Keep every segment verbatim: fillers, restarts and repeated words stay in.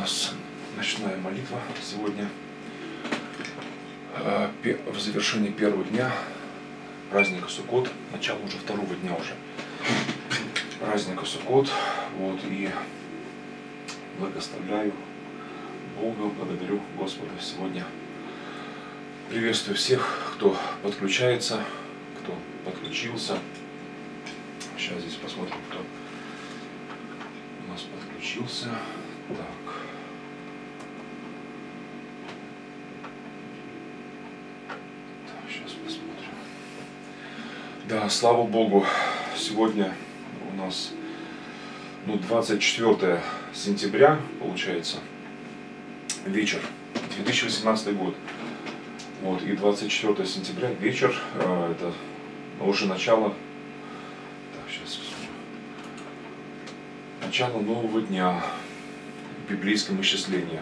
нас ночная молитва сегодня в завершении первого дня праздника Суккот, начало уже второго дня уже праздника Суккот. Вот, и благословляю Бога, благодарю Господа сегодня. Приветствую всех, кто подключается, кто подключился. Сейчас здесь посмотрим, кто у нас подключился. Так. Так, сейчас посмотрим. Да, слава Богу, сегодня у нас ну, двадцать четвёртое сентября, получается, вечер, две тысячи восемнадцатый год. Вот, и двадцать четвёртое сентября, вечер, э, это уже начало, так, сейчас, начало нового дня в библейском исчислении.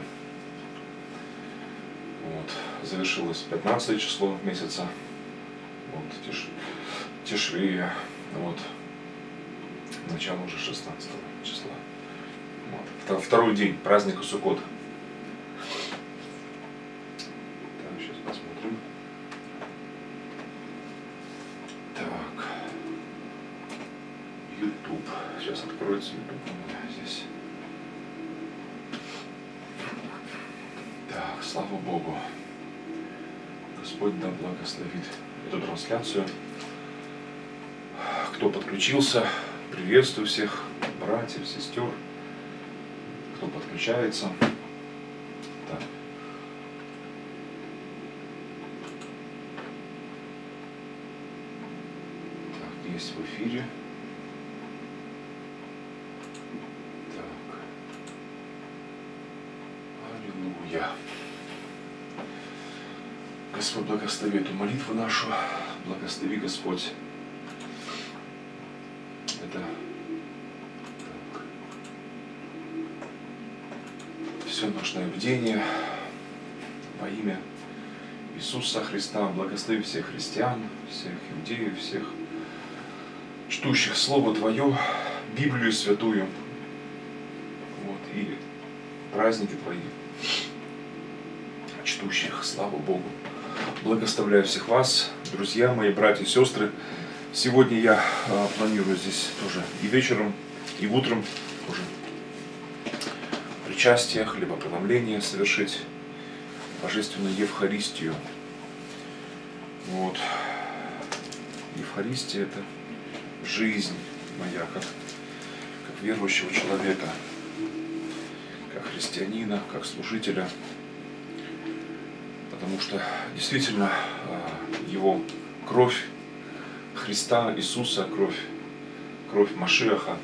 Вот, завершилось пятнадцатое число месяца, вот, тиш, Тишрия, вот, начало уже шестнадцатого числа. Вот, второй день праздника Суккот. Сейчас откроется YouTube у меня здесь. Так, слава Богу. Господь да благословит эту трансляцию. Кто подключился, приветствую всех братьев, сестер, кто подключается. Так. Так, есть в эфире. Господь, благослови эту молитву нашу, благослови, Господь, это так, все ночное бдение во имя Иисуса Христа. Благослови всех христиан, всех иудеев, всех чтущих Слово Твое, Библию Святую, вот, и праздники Твои, чтущих, слава Богу. Благословляю всех вас, друзья мои, братья и сестры. Сегодня я а, планирую здесь тоже и вечером, и утром уже причастие, хлебопреломление совершить, божественную Евхаристию. Вот. Евхаристия — это жизнь моя, как, как верующего человека, как христианина, как служителя. Потому что действительно его кровь Христа, Иисуса, кровь, кровь Машиаха,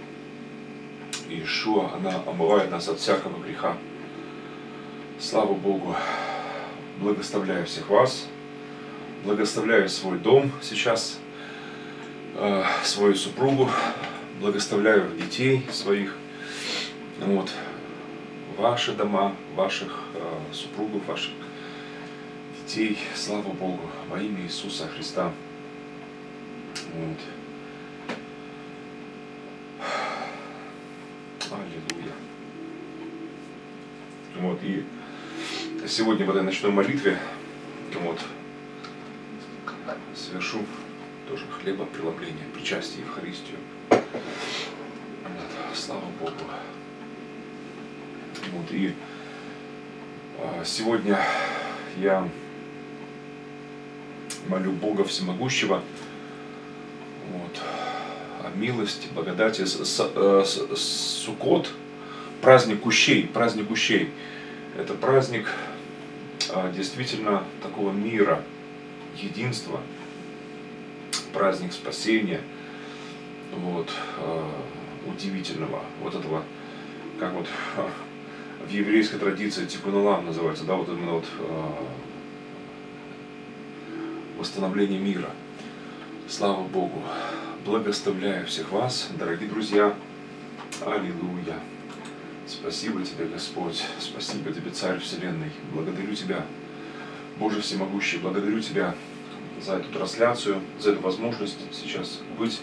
Иешуа, она омывает нас от всякого греха. Слава Богу, благословляю всех вас, благословляю свой дом сейчас, свою супругу, благословляю детей своих, вот, ваши дома, ваших супругов, ваших детей, слава Богу, во имя Иисуса Христа. Вот. Аллилуйя. Вот, и сегодня в этой ночной молитве вот, совершу тоже хлебопреломление, причастие, Евхаристию. Вот, слава Богу. Вот, и а, сегодня я молю Бога Всемогущего вот, о милости, благодати. С, с, с, Суккот, праздник кущей, праздник кущей. Это праздник а, действительно такого мира, единства, праздник спасения, вот, а, удивительного, вот этого, как вот а, в еврейской традиции Тикун Олам называется, да, вот именно вот а, восстановление мира. Слава Богу. Благословляю всех вас, дорогие друзья. Аллилуйя. Спасибо Тебе, Господь. Спасибо Тебе, Царь Вселенной. Благодарю Тебя, Боже Всемогущий. Благодарю Тебя за эту трансляцию, за эту возможность сейчас быть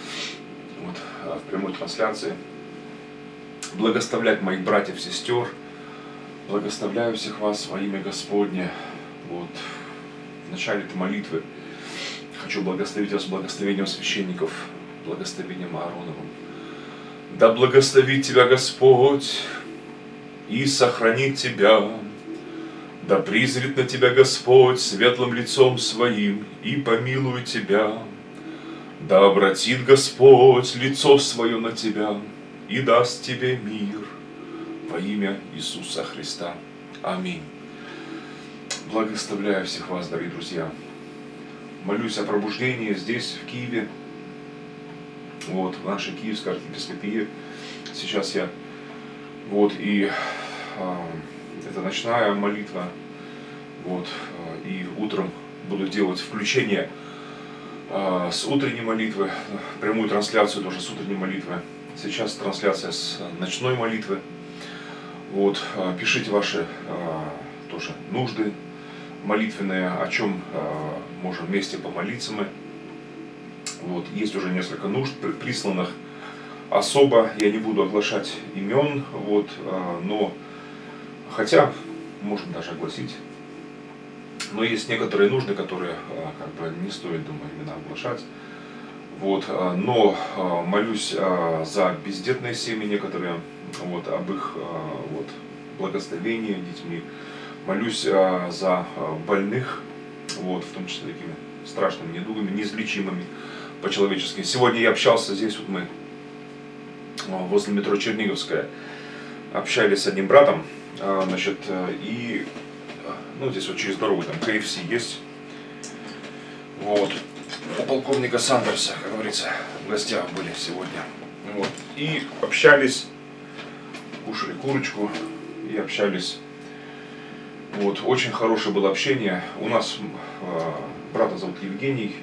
вот, в прямой трансляции. Благословлять моих братьев, сестер, Благословляю всех вас во имя Господне. Вот. В начале этой молитвы хочу благословить вас благословением священников, благословением Аароновым. Да благословит тебя Господь и сохранит тебя. Да призрит на тебя Господь светлым лицом своим и помилует тебя. Да обратит Господь лицо свое на тебя и даст тебе мир во имя Иисуса Христа. Аминь. Благословляю всех вас, дорогие друзья. Молюсь о пробуждении здесь, в Киеве. Вот, в нашей Киевской архиепископии. Сейчас я, вот, и э, это ночная молитва. Вот, э, и утром буду делать включение э, с утренней молитвы, прямую трансляцию тоже с утренней молитвы. Сейчас трансляция с ночной молитвы. Вот, э, пишите ваши э, тоже нужды молитвенные, о чем э, можем вместе помолиться мы. Вот, есть уже несколько нужд присланных особо, я не буду оглашать имен, вот, э, но хотя можем даже огласить. Но есть некоторые нужды, которые э, как бы не стоит, думаю, имена оглашать. Вот, э, но э, молюсь э, за бездетные семьи некоторые, вот, об их э, вот, благословении детьми. Молюсь э, за э, больных, вот, в том числе такими страшными недугами, неизлечимыми по-человечески. Сегодня я общался здесь, вот мы э, возле метро Черниговская, общались с одним братом, э, значит, э, и ну, здесь вот через дорогу там ка эф си есть. Вот. У полковника Сандерса, как говорится, в гостях были сегодня. Вот. И общались, кушали курочку и общались. Вот. Очень хорошее было общение. У нас э, брата зовут Евгений.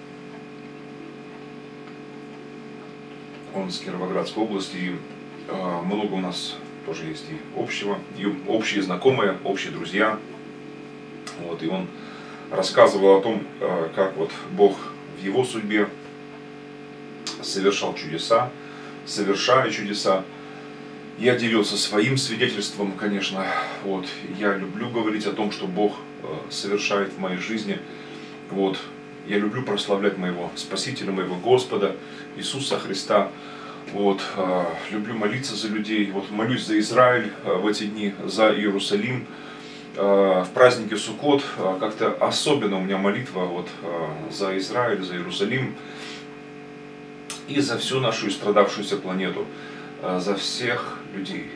Он с Кировоградской области. И, э, много у нас тоже есть и общего, и общие знакомые, общие друзья. Вот, и он рассказывал о том, как вот Бог в его судьбе совершал чудеса, совершая чудеса. Я делился своим свидетельством, конечно. Вот, я люблю говорить о том, что Бог совершает в моей жизни. Вот, я люблю прославлять моего Спасителя, моего Господа Иисуса Христа. Вот, люблю молиться за людей. Вот, молюсь за Израиль в эти дни, за Иерусалим. В празднике Суккот как-то особенно у меня молитва вот за Израиль, за Иерусалим и за всю нашу истрадавшуюся планету, за всех людей.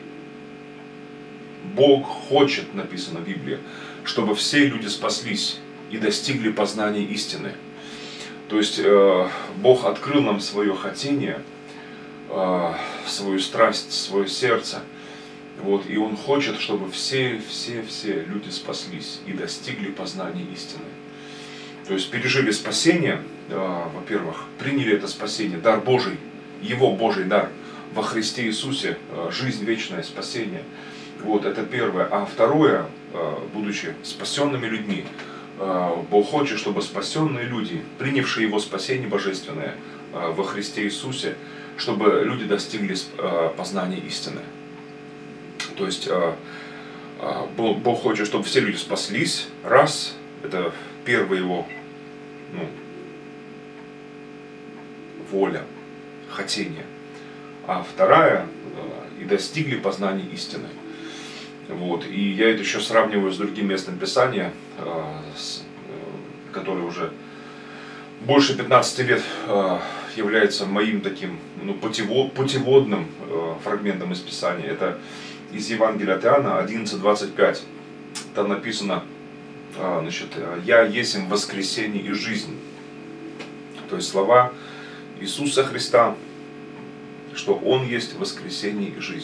Бог хочет, написано в Библии, чтобы все люди спаслись и достигли познания истины. То есть Бог открыл нам свое хотение, свою страсть, свое сердце. Вот, и Он хочет, чтобы все, все, все люди спаслись и достигли познания истины. То есть пережили спасение, э, во-первых, приняли это спасение, дар Божий, Его Божий дар во Христе Иисусе, э, жизнь вечное, спасение. Вот, это первое. А второе, э, будучи спасенными людьми, э, Бог хочет, чтобы спасенные люди, принявшие Его спасение божественное э, во Христе Иисусе, чтобы люди достигли э, познания истины. То есть Бог хочет, чтобы все люди спаслись. Раз, это первая его ну, воля, хотение. А вторая, и достигли познания истины. Вот. И я это еще сравниваю с другим местом Писания, которое уже больше пятнадцати лет является моим таким ну, путеводным фрагментом из Писания. Это из Евангелия от Иоанна одиннадцать двадцать пять. Там написано, значит, «Я есмь воскресение и жизнь». То есть слова Иисуса Христа, что Он есть воскресение и жизнь.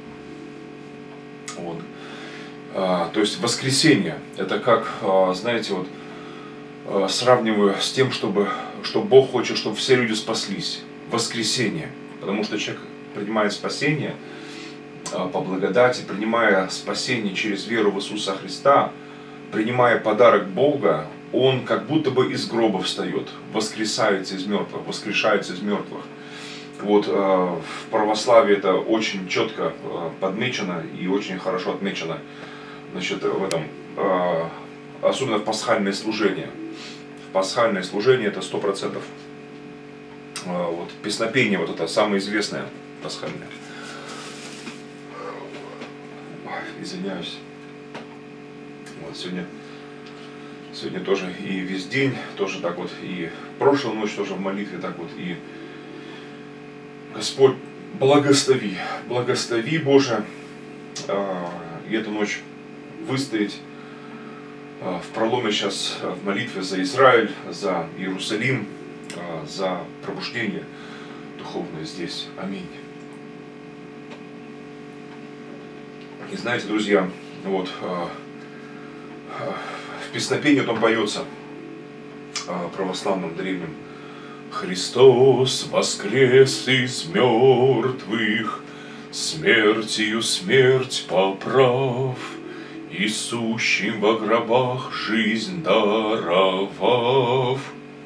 Вот. То есть воскресение, это как, знаете, вот сравниваю с тем, чтобы, что Бог хочет, чтобы все люди спаслись. Воскресение. Потому что человек принимает спасение по благодати, принимая спасение через веру в Иисуса Христа, принимая подарок Бога, он как будто бы из гроба встает, воскресается из мертвых, воскрешается из мертвых. Вот, в православии это очень четко подмечено и очень хорошо отмечено. Значит, в этом, особенно в пасхальное служение. В пасхальное служение это сто процентов. Вот, песнопение, вот это самое известное пасхальное. Ой, извиняюсь. Вот, сегодня, сегодня тоже и весь день, тоже так вот, и прошлую ночь тоже в молитве так вот, и Господь, благослови, благослови, Боже, и эту ночь выстоять в проломе сейчас в молитве за Израиль, за Иерусалим, за пробуждение духовное здесь. Аминь. И знаете, друзья, вот в песнопении там поется православным древним: Христос воскрес из мертвых, смертью смерть поправ, и сущим во гробах жизнь даровав.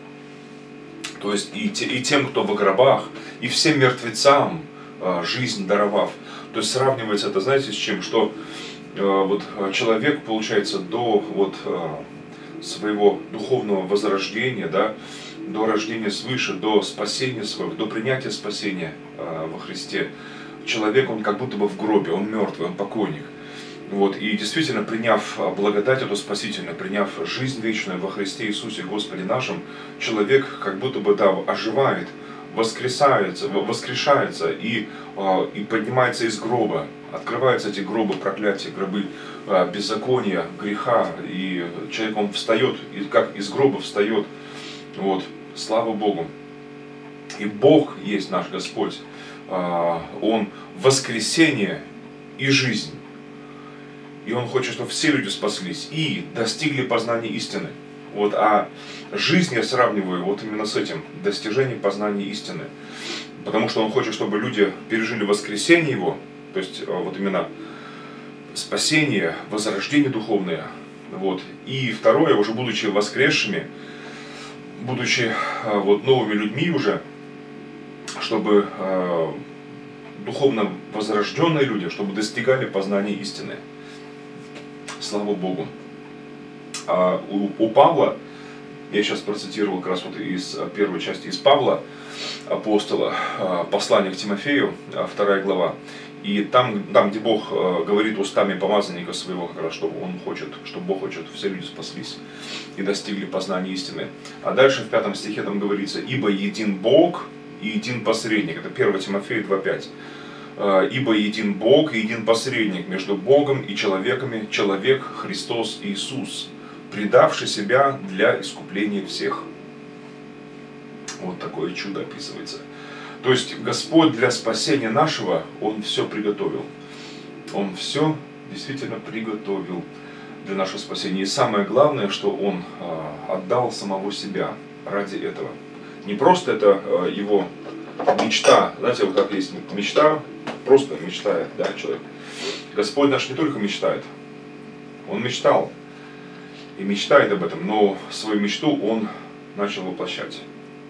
То есть и, те, и тем, кто во гробах, и всем мертвецам э, жизнь даровав. То есть сравнивается это, знаете, с чем? Что э, вот человек, получается, до вот, э, своего духовного возрождения, да, до рождения свыше, до спасения своего, до принятия спасения э, во Христе, человек, он как будто бы в гробе, он мертвый, он покойник. Вот, и действительно, приняв благодать эту спасительную, приняв жизнь вечную во Христе Иисусе Господе нашим, человек как будто бы, да, оживает, воскресается, воскрешается и, и поднимается из гроба. Открываются эти гробы проклятия, гробы беззакония, греха, и человек, он встает, и как из гроба встает. Вот, слава Богу. И Бог есть наш Господь. Он воскресение и жизнь. И Он хочет, чтобы все люди спаслись и достигли познания истины. Вот, а жизнь я сравниваю вот именно с этим, достижением познания истины. Потому что Он хочет, чтобы люди пережили воскресение Его, то есть вот именно спасение, возрождение духовное. Вот. И второе, уже будучи воскресшими, будучи вот новыми людьми уже, чтобы э, духовно возрожденные люди, чтобы достигали познания истины. Слава Богу. А у, у Павла, я сейчас процитировал как раз вот из первой части из Павла, апостола, послание к Тимофею, вторая глава. И там, там, где Бог говорит устами помазанника своего, как раз, что Он хочет, что Бог хочет, чтобы все люди спаслись и достигли познания истины. А дальше в пятом стихе там говорится: «Ибо един Бог и един посредник». Это первое Тимофея два пять. «Ибо един Бог и един посредник между Богом и человеками, человек Христос Иисус, предавший себя для искупления всех». Вот такое чудо описывается. То есть Господь для спасения нашего, Он все приготовил. Он все действительно приготовил для нашего спасения. И самое главное, что Он отдал самого себя ради этого. Не просто это Его мечта, знаете, вот как есть мечта, просто мечтает, да, человек. Господь наш не только мечтает, Он мечтал и мечтает об этом, но свою мечту Он начал воплощать.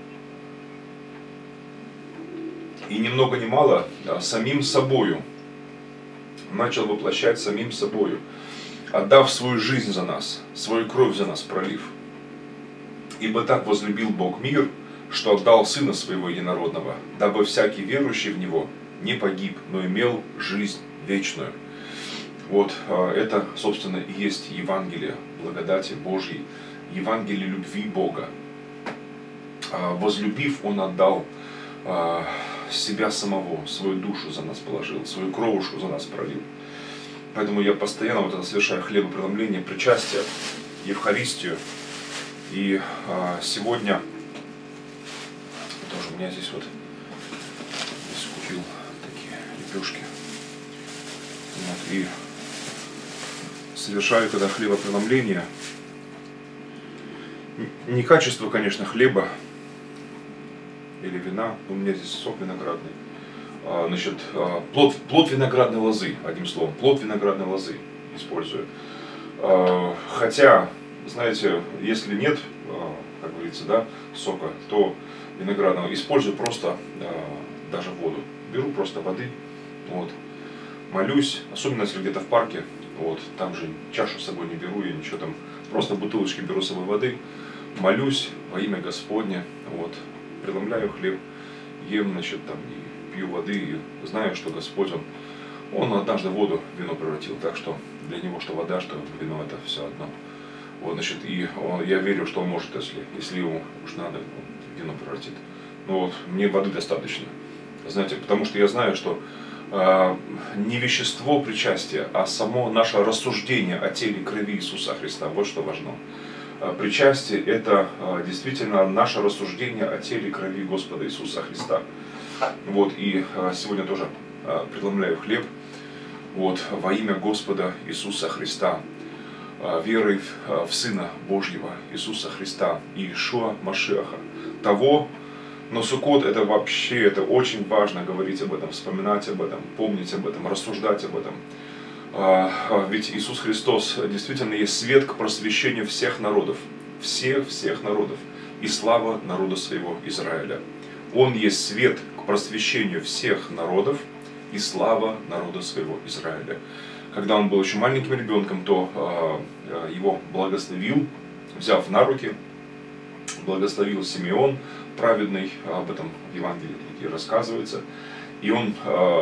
И ни много ни мало, да, самим собою начал воплощать самим собою, отдав свою жизнь за нас, свою кровь за нас пролив. Ибо так возлюбил Бог мир, что отдал Сына Своего Единородного, дабы всякий верующий в Него не погиб, но имел жизнь вечную. Вот это, собственно, и есть Евангелие благодати Божьей, Евангелие любви Бога. Возлюбив, Он отдал себя самого, свою душу за нас положил, свою кровушку за нас пролил. Поэтому я постоянно вот это совершаю хлебопреломление, причастие, Евхаристию. И сегодня тоже у меня здесь вот здесь купил такие лепешки. Вот, и совершаю когда хлебопреломление. Не качество, конечно, хлеба или вина, у меня здесь сок виноградный. А, значит, плод, плод виноградной лозы, одним словом, плод виноградной лозы использую. А, хотя, знаете, если нет, как говорится, да, сока, то виноградного использую просто даже воду. Беру просто воды, вот, молюсь, особенно если где-то в парке, вот, там же чашу с собой не беру, я ничего там, просто бутылочки беру с собой воды, молюсь во имя Господне, вот, преломляю хлеб, ем, значит, там, и пью воды, и знаю, что Господь, Он, Он однажды воду в вино превратил, так что для Него что вода, что вино, это все одно. Вот, значит, и он, я верю, что Он может, если, если Ему уж надо, Он вино превратит. Но вот мне воды достаточно, знаете, потому что я знаю, что э, не вещество причастия, а само наше рассуждение о теле и крови Иисуса Христа, вот что важно. Причастие – это действительно наше рассуждение о теле и крови Господа Иисуса Христа. Вот, и сегодня тоже преломляю хлеб, вот, во имя Господа Иисуса Христа, верой в Сына Божьего Иисуса Христа, Иешуа Машиаха, того, но Суккот – это вообще, это очень важно говорить об этом, вспоминать об этом, помнить об этом, рассуждать об этом. Ведь Иисус Христос действительно есть свет к просвещению всех народов, всех-всех народов, и слава народа своего Израиля. Он есть свет к просвещению всех народов, и слава народа своего Израиля. Когда он был еще маленьким ребенком, то его благословил, взяв на руки, благословил Симеон, праведный, об этом в Евангелии Луки рассказывается, и он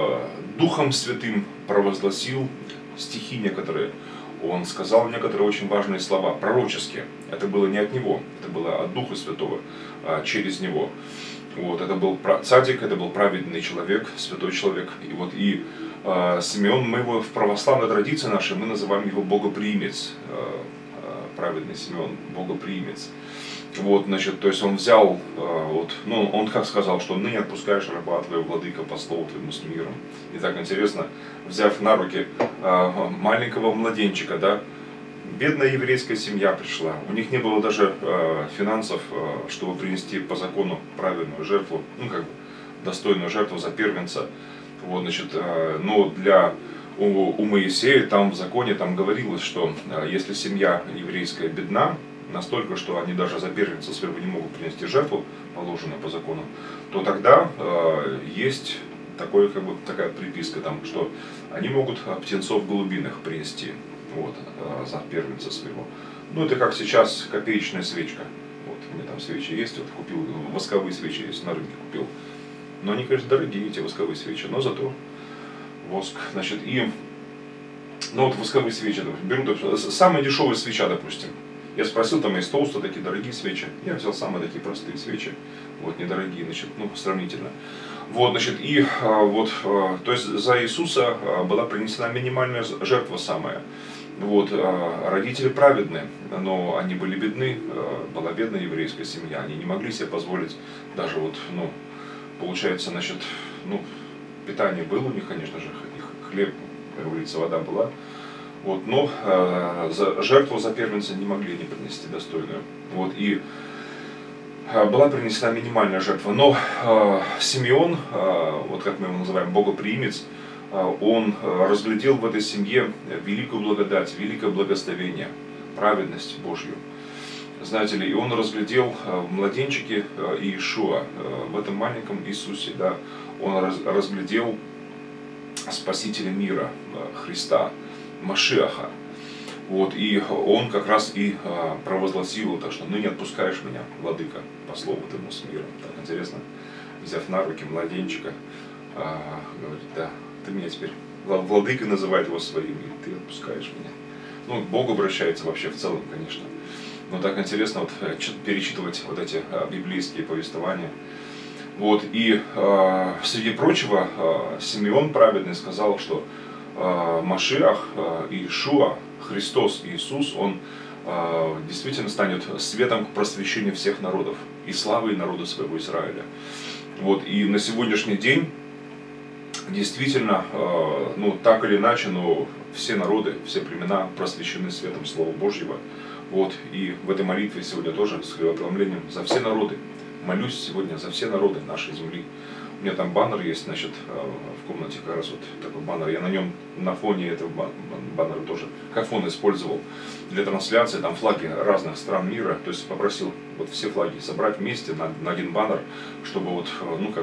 Духом Святым провозгласил стихи некоторые, он сказал некоторые очень важные слова, пророческие. Это было не от него, это было от Духа Святого, через него. Вот, это был цадик, это был праведный человек, святой человек. И вот и э, Симеон, мы его в православной традиции нашей, мы называем его богоприимец, э, э, праведный Симеон, богоприимец. Вот, значит, то есть он взял, э, вот, ну, он как сказал, что ныне отпускаешь раба твоего, владыка, по слову твоему с миром. И так интересно, взяв на руки э, маленького младенчика, да, бедная еврейская семья пришла, у них не было даже э, финансов, э, чтобы принести по закону правильную жертву, ну как бы достойную жертву за первенца. Вот, значит, э, но для у, у Моисея там в законе там говорилось, что э, если семья еврейская бедна, настолько, что они даже за первенца своего не могут принести жертву, положенную по закону, то тогда э, есть такое, как бы, такая приписка, там, что они могут птенцов голубиных принести. Вот, за первенца своего. Ну, это как сейчас копеечная свечка. Вот, у меня там свечи есть, вот купил, восковые свечи есть, на рынке купил. Но они, конечно, дорогие, эти восковые свечи, но зато воск. Значит, и, ну, вот восковые свечи, беру, самая дешевая свеча, допустим. Я спросил, там есть толстые такие дорогие свечи. Я взял самые такие простые свечи, вот, недорогие, значит, ну, сравнительно. Вот, значит, и вот, то есть за Иисуса была принесена минимальная жертва самая. Вот, родители праведные, но они были бедны, была бедная еврейская семья, они не могли себе позволить даже вот, ну, получается, значит, ну, питание было у них, конечно же, их хлеб, как говорится, вода была, вот, но э, за, жертву за первенца не могли не принести достойную, вот, и э, была принесена минимальная жертва, но э, Симеон, э, вот как мы его называем, богоприимец, он разглядел в этой семье великую благодать, великое благословение, праведность Божью. Знаете ли, и он разглядел в младенчике Иешуа, в этом маленьком Иисусе, да, он разглядел Спасителя мира, Христа, Машиаха. Вот, и он как раз и провозгласил это, что ныне отпускаешь меня, владыка, по слову твоему с миром. Так интересно, взяв на руки младенчика, говорит, да, ты меня теперь владыкой называет его своим, и ты отпускаешь меня. Ну, к Богу обращается вообще в целом, конечно. Но так интересно вот перечитывать вот эти библейские повествования. Вот, и э, среди прочего, э, Симеон праведный сказал, что э, Машиах, э, Иешуа, Христос, Иисус, Он э, действительно станет светом к просвещению всех народов и славой народа своего Израиля. Вот, и на сегодняшний день действительно, ну, так или иначе, но все народы, все племена просвещены светом Слова Божьего. Вот, и в этой молитве сегодня тоже с хлебопреломлением за все народы. Молюсь сегодня за все народы нашей земли. У меня там баннер есть, значит, в комнате как раз вот такой баннер. Я на нем, на фоне этого баннера тоже, как фон использовал для трансляции, там флаги разных стран мира. То есть попросил вот все флаги собрать вместе на, на один баннер, чтобы вот, ну, как бы,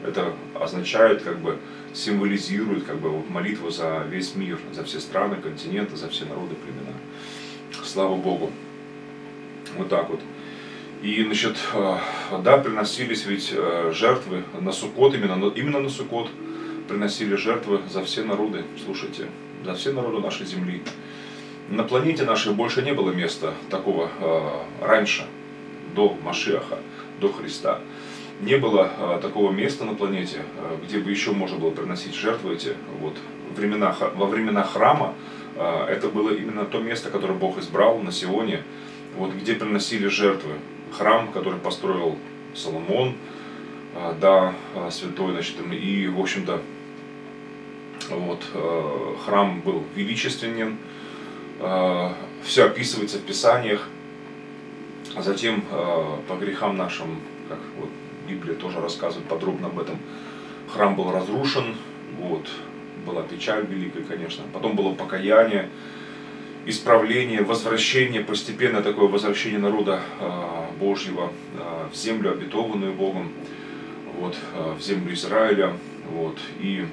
Это означает, как бы символизирует как бы вот молитву за весь мир, за все страны, континенты, за все народы, племена. Слава Богу. Вот так вот. И, значит, да, приносились ведь жертвы на Суккот, именно, именно на Суккот приносили жертвы за все народы, слушайте, за все народы нашей земли. На планете нашей больше не было места такого раньше, до Машиаха, до Христа. Не было такого места на планете, где бы еще можно было приносить жертвы эти. Вот, времена, во времена храма это было именно то место, которое Бог избрал на Сионе, вот, где приносили жертвы. Храм, который построил Соломон, да, святой, значит, и, в общем-то, вот, храм был величественен, все описывается в Писаниях, а затем по грехам нашим, как вот Библия тоже рассказывает подробно об этом, храм был разрушен, вот, была печаль великая, конечно, потом было покаяние, исправление, возвращение, постепенно такое возвращение народа Божьего в землю, обетованную Богом, вот, в землю Израиля, вот, и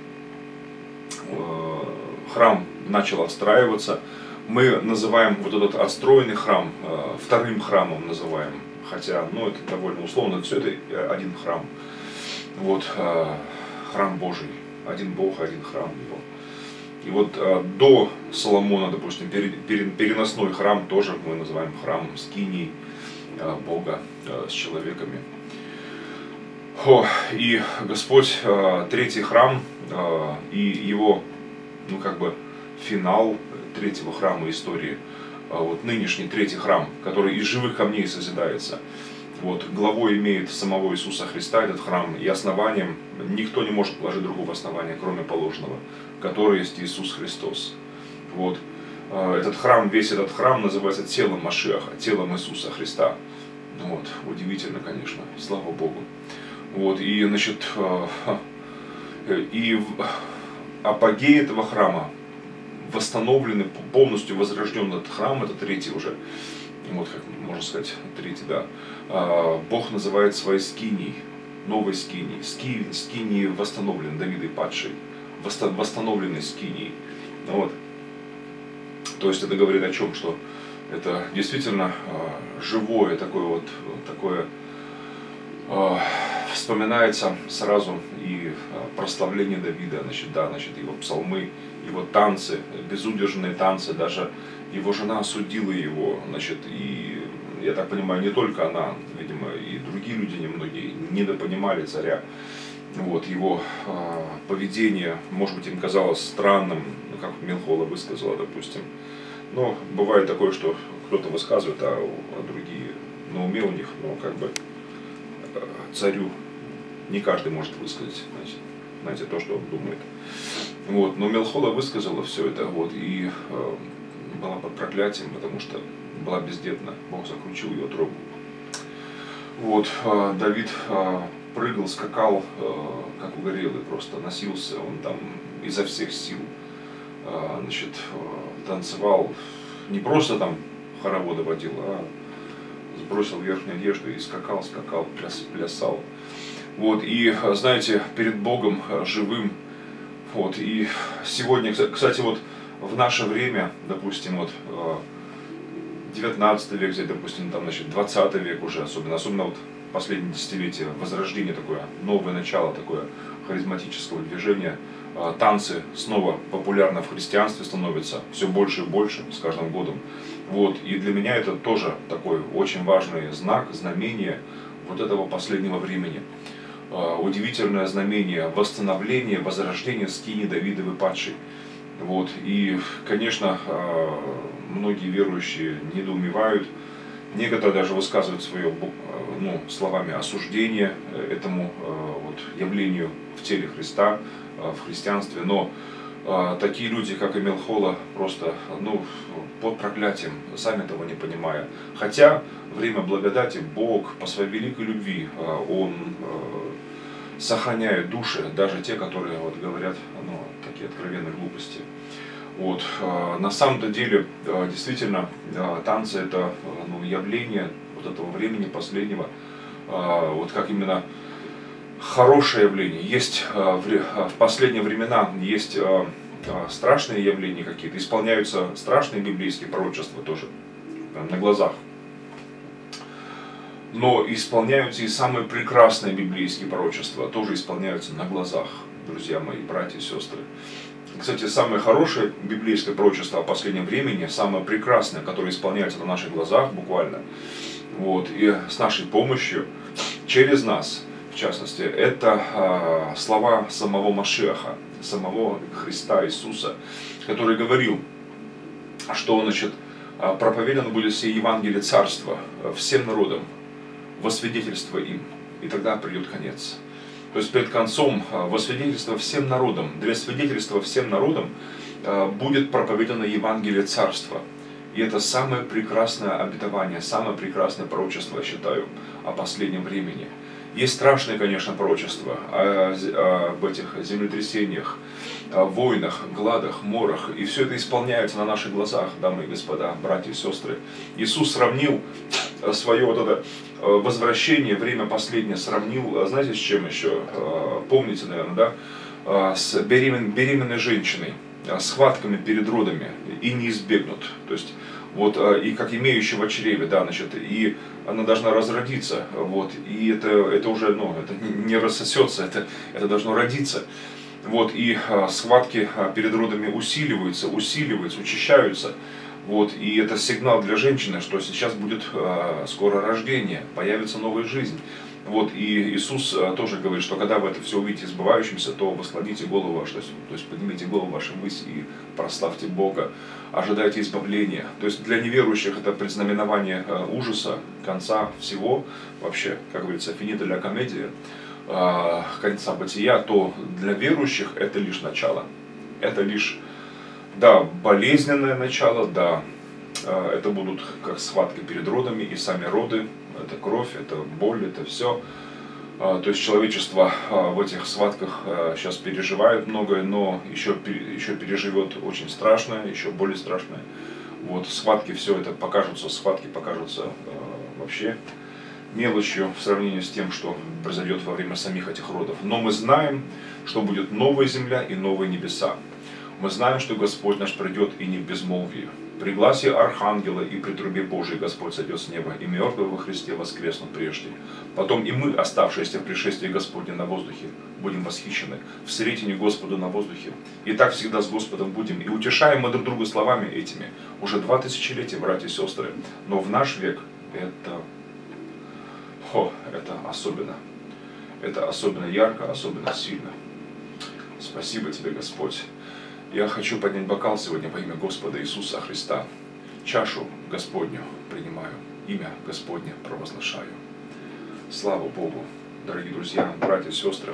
храм начал отстраиваться. Мы называем вот этот отстроенный храм вторым храмом называем, хотя, ну, это довольно условно, все это один храм, вот, храм Божий, один Бог, один храм его. И вот э, до Соломона, допустим, пер, пер, переносной храм тоже мы называем храмом скинии э, Бога э, с человеками. О, и Господь, э, третий храм э, и его, ну как бы финал третьего храма истории, э, вот нынешний третий храм, который из живых камней созидается. Вот, главой имеет самого Иисуса Христа этот храм, и основанием никто не может положить другого основания, кроме положенного, который есть Иисус Христос. Вот. Этот храм, весь этот храм называется телом Машиаха, телом Иисуса Христа. Вот. Удивительно, конечно, слава Богу. Вот. И, значит, и апогей этого храма, восстановленный, полностью возрожден этот храм, это третий уже, вот как можно сказать, третий, да. Бог называет своей скинией, новой скинией, ски, скинией восстановленной, Давидой падшей, восстановленной скинией. Вот. То есть это говорит о чем, что это действительно живое такое вот, такое, вспоминается сразу и прославление Давида, значит, да, значит, его псалмы, его танцы, безудержные танцы, даже его жена осудила его, значит, и я так понимаю, не только она, видимо, и другие люди немногие недопонимали царя. Вот, его э, поведение, может быть, им казалось странным, ну, как Мелхола высказала, допустим. Но бывает такое, что кто-то высказывает, а, а другие на уме у них, но как бы э, царю не каждый может высказать, значит, знаете, то, что он думает. Вот, но Мелхола высказала все это, вот, и э, была под проклятием, потому что была бездетна, Бог закрутил ее трогу. Вот, э, Давид э, прыгал, скакал, э, как угорелый, просто носился, он там изо всех сил, э, значит, э, танцевал, не просто там хороводы водил, а сбросил верхнюю одежду и скакал, скакал, пляс, плясал. Вот, и, знаете, перед Богом живым, вот, и сегодня, кстати, вот в наше время, допустим, вот девятнадцатый век, допустим, там, значит, двадцатый век уже, особенно, особенно вот последние десятилетия, возрождение такое, новое начало такое харизматического движения, танцы снова популярны в христианстве становятся, все больше и больше с каждым годом. Вот, и для меня это тоже такой очень важный знак, знамение вот этого последнего времени. Удивительное знамение восстановления, возрождения скинии Давидовой падшей. Вот. И, конечно, многие верующие недоумевают, некоторые даже высказывают свое, ну, словами осуждение этому вот, явлению в теле Христа, в христианстве, но такие люди, как и Мелхола, просто, ну, под проклятием, сами этого не понимая. Хотя время благодати Бог по своей великой любви, Он сохраняет души, даже те, которые вот, говорят, ну, такие откровенные глупости. Вот. На самом-то деле, действительно, танцы это, ну, явление вот этого времени последнего, вот как именно хорошее явление. Есть в последние времена есть страшные явления какие-то, исполняются страшные библейские пророчества тоже на глазах. Но исполняются и самые прекрасные библейские пророчества, тоже исполняются на глазах, друзья мои, братья и сестры. Кстати, самое хорошее библейское пророчество о последнем времени, самое прекрасное, которое исполняется на наших глазах буквально, вот, и с нашей помощью, через нас, в частности, это э, слова самого Машиаха, самого Христа Иисуса, который говорил, что, значит, проповедано будет все Евангелие Царства всем народам, во свидетельство им, и тогда придет конец. То есть перед концом во свидетельство всем народам, для свидетельства всем народам будет проповедано Евангелие Царства. И это самое прекрасное обетование, самое прекрасное пророчество, я считаю, о последнем времени. Есть страшные, конечно, пророчества об этих землетрясениях, о войнах, гладах, морах. И все это исполняется на наших глазах, дамы и господа, братья и сестры. Иисус сравнил свое вот это возвращение, время последнее, сравнил, знаете, с чем еще? Помните, наверное, да? С беремен, беременной женщиной, схватками перед родами, и не избегнут. То есть, вот, и как имеющего в чреве, да, значит, и она должна разродиться, вот, и это, это уже, ну, это не рассосется, это, это должно родиться. Вот, и а, схватки а, перед родами усиливаются, усиливаются, учащаются. Вот, и это сигнал для женщины, что сейчас будет а, скоро рождение, появится новая жизнь. Вот, и Иисус а, тоже говорит, что когда вы это все увидите сбывающимся, то восклоните голову вашу, то есть, то есть поднимите голову вашу ввысь и прославьте Бога, ожидайте избавления. То есть для неверующих это предзнаменование а, ужаса, конца всего, вообще, как говорится, финита ля комедия, а, конца бытия, то для верующих это лишь начало. Это лишь, да, болезненное начало, да, а, это будут как схватки перед родами и сами роды. Это кровь, это боль, это все. То есть человечество в этих схватках сейчас переживает многое, но еще, еще переживет очень страшное, еще более страшное. Вот схватки, все это покажутся, схватки покажутся вообще мелочью в сравнении с тем, что произойдет во время самих этих родов. Но мы знаем, что будет новая земля и новые небеса. Мы знаем, что Господь наш придет и не в безмолвии. При гласе архангела и при трубе Божией Господь сойдет с неба, и мертвые во Христе воскреснут прежде. Потом и мы, оставшиеся в пришествии Господне на воздухе, будем восхищены в сретении Господа на воздухе. И так всегда с Господом будем. И утешаем мы друг друга словами этими уже два тысячелетия, братья и сестры. Но в наш век это, хо, это особенно. Это особенно ярко, особенно сильно. Спасибо тебе, Господь. Я хочу поднять бокал сегодня во имя Господа Иисуса Христа. Чашу Господню принимаю, имя Господне провозглашаю. Слава Богу, дорогие друзья, братья и сестры.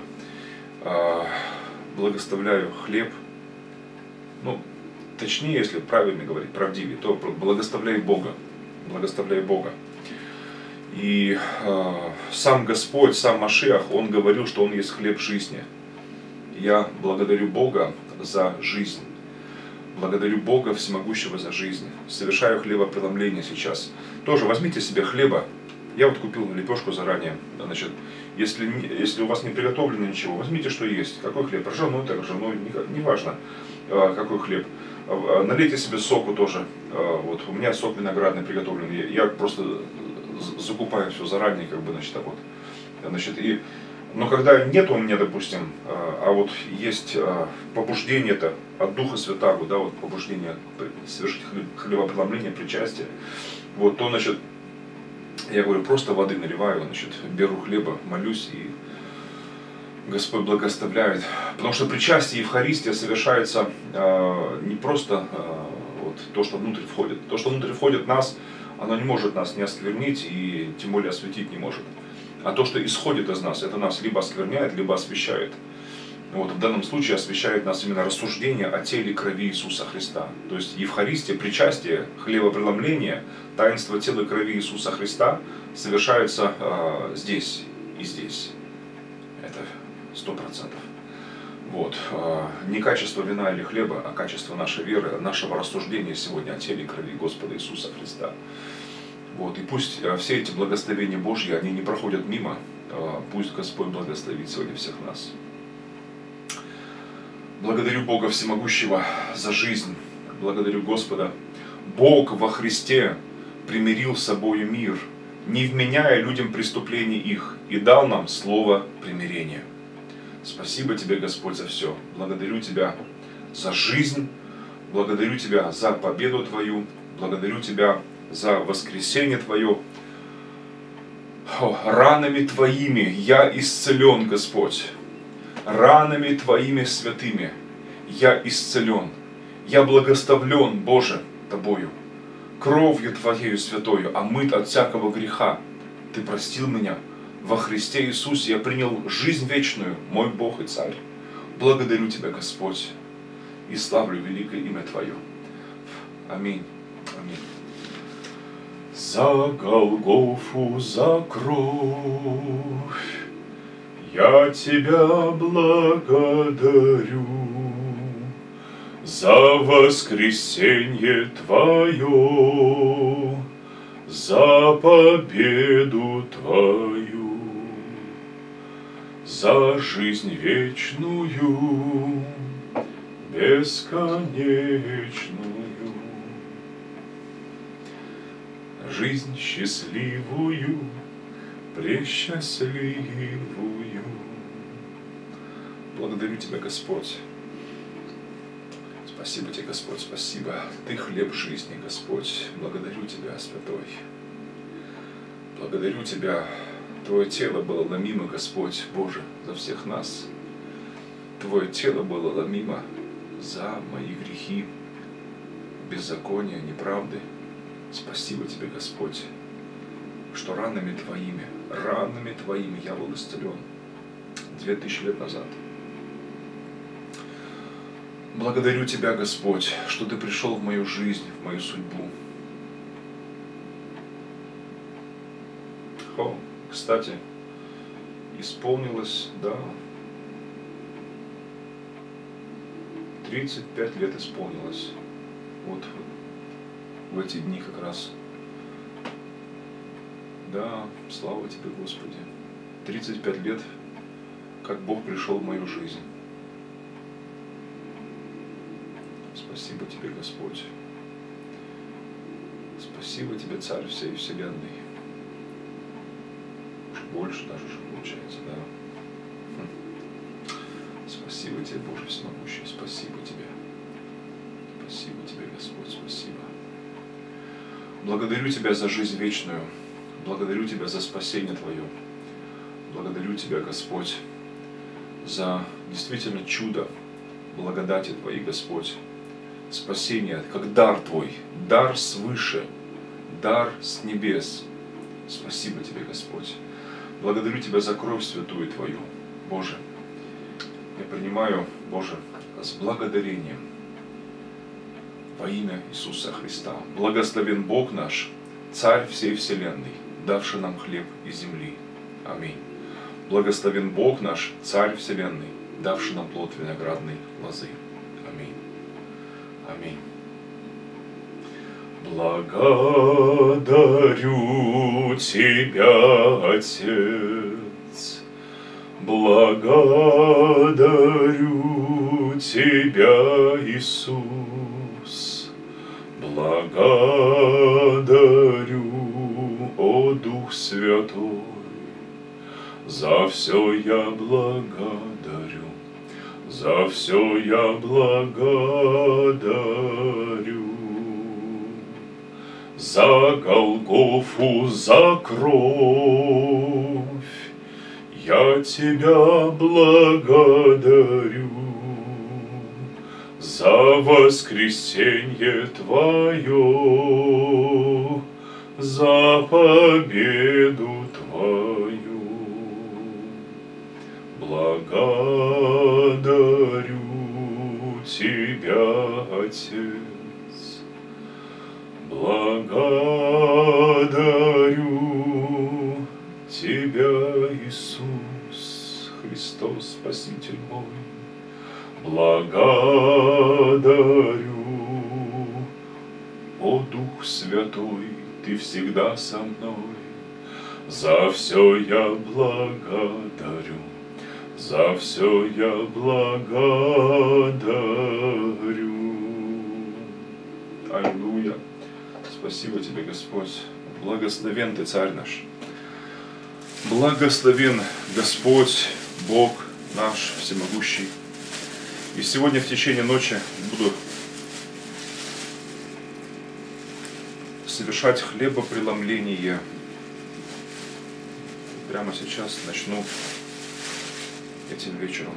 Благословляю хлеб. Ну, точнее, если правильно говорить, правдивее, то благословляю Бога. Благословляю Бога. И э, сам Господь, сам Машиах, Он говорил, что Он есть хлеб жизни. Я благодарю Бога за жизнь. Благодарю Бога Всемогущего за жизнь. Совершаю хлебопреломление сейчас. Тоже возьмите себе хлеба. Я вот купил лепешку заранее. Значит, если, если у вас не приготовлено ничего, возьмите, что есть. Какой хлеб? Ржаной, так ржаной, не, не важно, какой хлеб. Налейте себе соку тоже. Вот, у меня сок виноградный приготовленный. Я просто закупаю все заранее, как бы, значит, так вот. Значит, и Но когда нет у меня, допустим, а вот есть побуждение-то от Духа Святаго, да, вот побуждение совершить хлебопреломление, причастие, вот, то, значит, я говорю, просто воды наливаю, значит, беру хлеба, молюсь, и Господь благословляет. Потому что причастие и Евхаристия совершается не просто вот, то, что внутрь входит. То, что внутрь входит в нас, оно не может нас не осквернить и тем более осветить не может. А то, что исходит из нас, это нас либо оскверняет, либо освящает. Вот, в данном случае освящает нас именно рассуждение о теле и крови Иисуса Христа. То есть Евхаристия, причастие, хлебопреломление, таинство тела и крови Иисуса Христа совершается э, здесь и здесь. Это сто процентов. Вот. Э, не качество вина или хлеба, а качество нашей веры, нашего рассуждения сегодня о теле и крови Господа Иисуса Христа. Вот, и пусть все эти благословения Божьи, они не проходят мимо, Пусть Господь благословит сегодня всех нас. Благодарю Бога Всемогущего за жизнь. Благодарю Господа. Бог во Христе примирил с собою мир, не вменяя людям преступлений их, и дал нам слово примирения. Спасибо Тебе, Господь, за все. Благодарю Тебя за жизнь. Благодарю Тебя за победу Твою. Благодарю Тебя за воскресение Твое. О, ранами Твоими я исцелен, Господь. Ранами Твоими святыми я исцелен. Я благословлен, Боже, Тобою. Кровью Твоею святою, омыт от всякого греха. Ты простил меня. Во Христе Иисусе я принял жизнь вечную, мой Бог и Царь. Благодарю Тебя, Господь, и славлю великое имя Твое. Аминь. Аминь. За Голгофу, за кровь я Тебя благодарю, за воскресенье Твое, за победу Твою, за жизнь вечную, бесконечную. Жизнь счастливую, пресчастливую. Благодарю Тебя, Господь. Спасибо Тебе, Господь, спасибо. Ты хлеб жизни, Господь. Благодарю Тебя, Святой. Благодарю Тебя. Твое тело было ломимо, Господь, Боже, за всех нас. Твое тело было ломимо за мои грехи, беззакония, неправды. Спасибо Тебе, Господь, что ранами Твоими, ранами Твоими я был исцелен две тысячи лет назад. Благодарю Тебя, Господь, что Ты пришел в мою жизнь, в мою судьбу. О, кстати, исполнилось, да, тридцать пять лет исполнилось. Вот в эти дни как раз. Да, слава Тебе, Господи. тридцать пять лет, как Бог пришел в мою жизнь. Спасибо Тебе, Господь. Спасибо Тебе, Царь всей вселенной. Уж больше даже уже получается, да. Хм. Спасибо Тебе, Боже всемогущий. Спасибо Тебе. Спасибо Тебе, Господь. Спасибо. Благодарю Тебя за жизнь вечную. Благодарю Тебя за спасение Твое. Благодарю Тебя, Господь, за действительно чудо благодати Твоей, Господь. Спасение, как дар Твой, дар свыше, дар с небес. Спасибо Тебе, Господь. Благодарю Тебя за кровь святую Твою. Боже, я принимаю, Боже, с благодарением во имя Иисуса Христа. Благословен Бог наш, Царь всей вселенной, давший нам хлеб из земли. Аминь. Благословен Бог наш, Царь вселенной, давший нам плод виноградной лозы. Аминь. Аминь. Благодарю Тебя, Отец, благодарю Тебя, Иисус, благодарю, о Дух Святой, за все я благодарю, за все я благодарю. За Голгофу, за кровь я Тебя благодарю, за воскресенье Твое, за победу Твою. Благодарю Тебя, Отец, благодарю Тебя, Иисус Христос, Спаситель мой. Благодарю, о Дух Святой, Ты всегда со мной. За все я благодарю, за все я благодарю. Аллилуйя. Спасибо тебе, Господь. Благословен Ты, Царь наш. Благословен Господь, Бог наш всемогущий. И сегодня в течение ночи буду совершать хлебопреломление. Прямо сейчас начну этим вечером.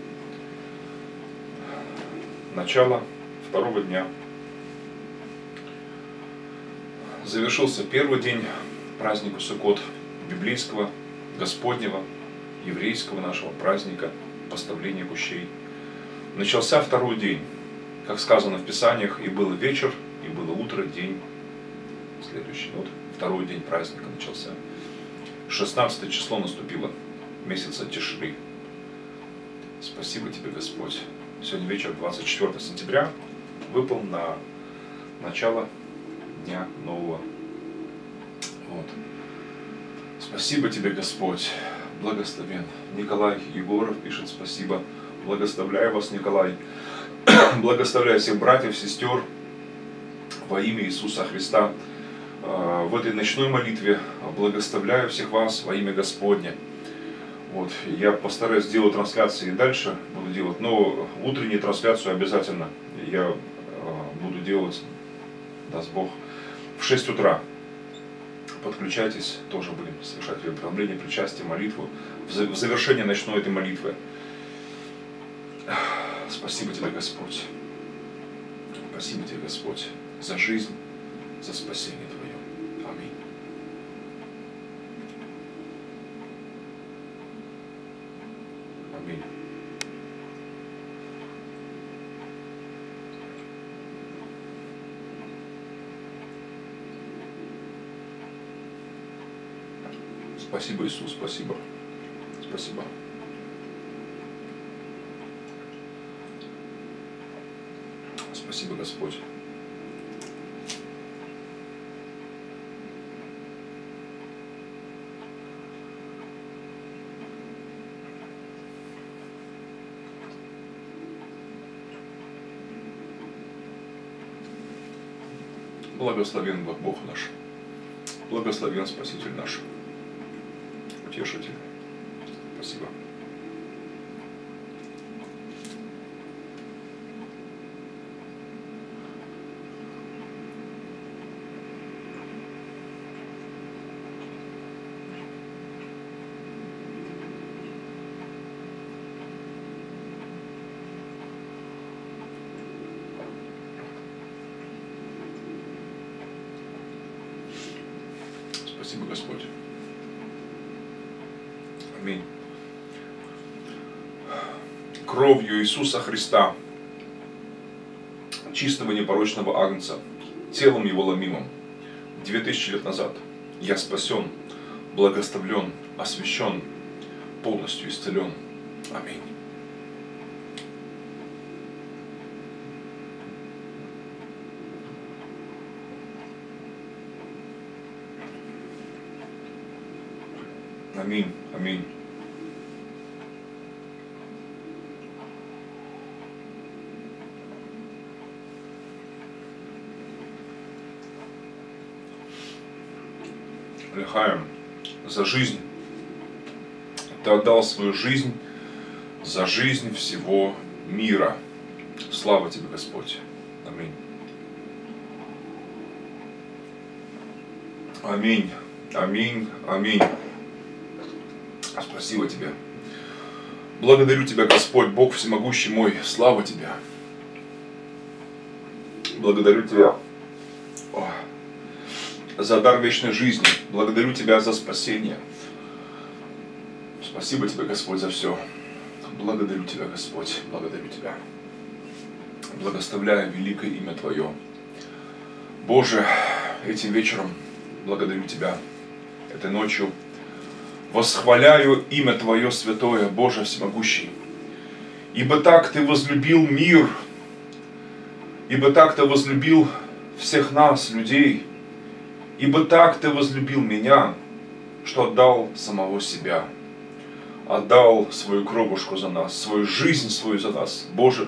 Начало второго дня. Завершился первый день праздника Суккот, библейского, Господнего, еврейского нашего праздника поставления кущей. Начался второй день, как сказано в Писаниях, и был вечер, и было утро, день следующий. Вот второй день праздника начался. шестнадцатое число наступило, месяца Тишри. Спасибо тебе, Господь. Сегодня вечер, двадцать четвёртого сентября, выпал на начало дня нового. Вот. Спасибо тебе, Господь. Благословен. Николай Егоров пишет спасибо. Благословляю вас, Николай. Благословляю всех братьев, сестер во имя Иисуса Христа. В этой ночной молитве благословляю всех вас во имя Господне. Вот. Я постараюсь сделать трансляции и дальше буду делать, но утреннюю трансляцию обязательно я буду делать, даст Бог, в шесть утра. Подключайтесь, тоже будем совершать хлебопреломление, причастие, молитву, в завершение ночной этой молитвы. Спасибо тебе, Господь. Спасибо тебе, Господь, за жизнь, за спасение Твое. Аминь. Аминь. Спасибо, Иисус, спасибо. Спасибо. Спасибо, Господь. Благословен Бог наш. Благословен Спаситель наш. Утешитель. Спасибо. Спасибо, Господь. Аминь. Кровью Иисуса Христа, чистого непорочного агнца, телом Его ломимым, две тысячи лет назад, я спасен, благословлен, освящен, полностью исцелен. Аминь. Аминь. Аминь. Лихаем за жизнь. Ты отдал свою жизнь за жизнь всего мира. Слава тебе, Господь. Аминь. Аминь. Аминь. Аминь. Спасибо тебе. Благодарю тебя, Господь, Бог всемогущий мой. Слава тебе. Благодарю тебя за дар вечной жизни. Благодарю тебя за спасение. Спасибо тебе, Господь, за все. Благодарю тебя, Господь. Благодарю тебя. Благословляю великое имя Твое. Боже, этим вечером благодарю тебя. Этой ночью восхваляю имя Твое святое, Боже всемогущий. Ибо так Ты возлюбил мир, ибо так Ты возлюбил всех нас, людей, ибо так Ты возлюбил меня, что отдал самого себя, отдал свою кровушку за нас, свою жизнь свою за нас. Боже,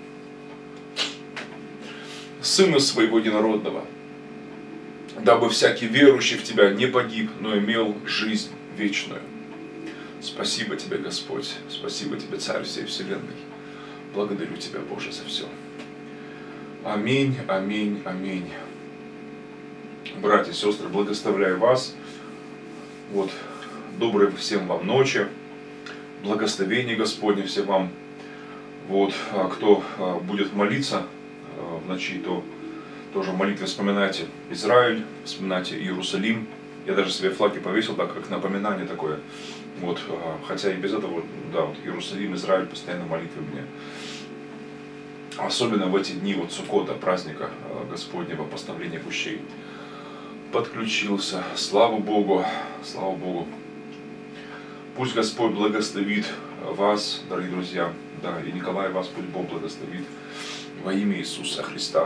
Сына Своего Единородного, дабы всякий верующий в Тебя не погиб, но имел жизнь вечную. Спасибо Тебе, Господь, спасибо Тебе, Царь всей вселенной. Благодарю Тебя, Боже, за все. Аминь, аминь, аминь. Братья и сестры, благословляю вас. Вот, доброй всем вам ночи. Благословение Господне всем вам. Вот, а кто будет молиться в ночи, то тоже в молитве вспоминайте Израиль, вспоминайте Иерусалим. Я даже себе флаги повесил, так как напоминание такое. Вот, хотя и без этого, да, вот Иерусалим, Израиль, постоянно молитвы мне. Особенно в эти дни вот Суккота, праздника Господнего, поставления кущей. Подключился. Слава Богу, слава Богу. Пусть Господь благословит вас, дорогие друзья. Да, и Николай вас пусть Бог благословит во имя Иисуса Христа.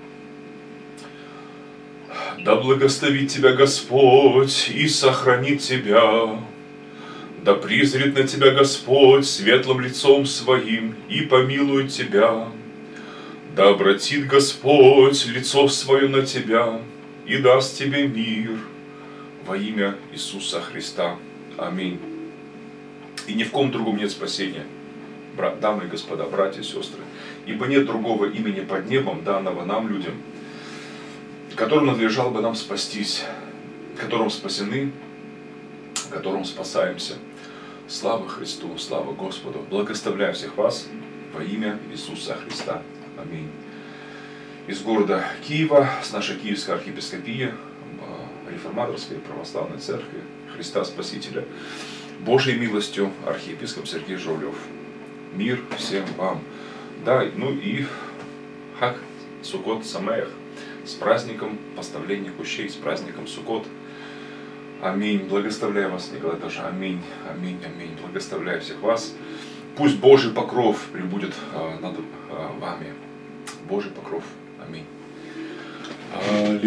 Да благословит тебя Господь и сохранит тебя. Да призрит на тебя Господь светлым лицом своим и помилует тебя. Да обратит Господь лицо свое на тебя и даст тебе мир во имя Иисуса Христа. Аминь. И ни в ком другом нет спасения, дамы и господа, братья и сестры, ибо нет другого имени под небом, данного нам, людям, которым надлежало бы нам спастись, которым спасены, которым спасаемся. Слава Христу, слава Господу. Благословляю всех вас во имя Иисуса Христа. Аминь. Из города Киева, с нашей Киевской архиепископии, реформаторской православной церкви Христа Спасителя, Божьей милостью, архиепископ Сергей Журавлев. Мир всем вам. Да, ну и Хаг Суккот Самеах, с праздником поставления кущей, с праздником Суккот. Аминь. Благословляю вас, Николай, тоже. Аминь, аминь, аминь. Благословляю всех вас. Пусть Божий покров пребудет а, над а, вами. Божий покров. Аминь.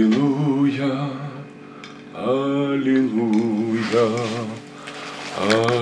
Аллилуйя, аллилуйя, аллилуйя.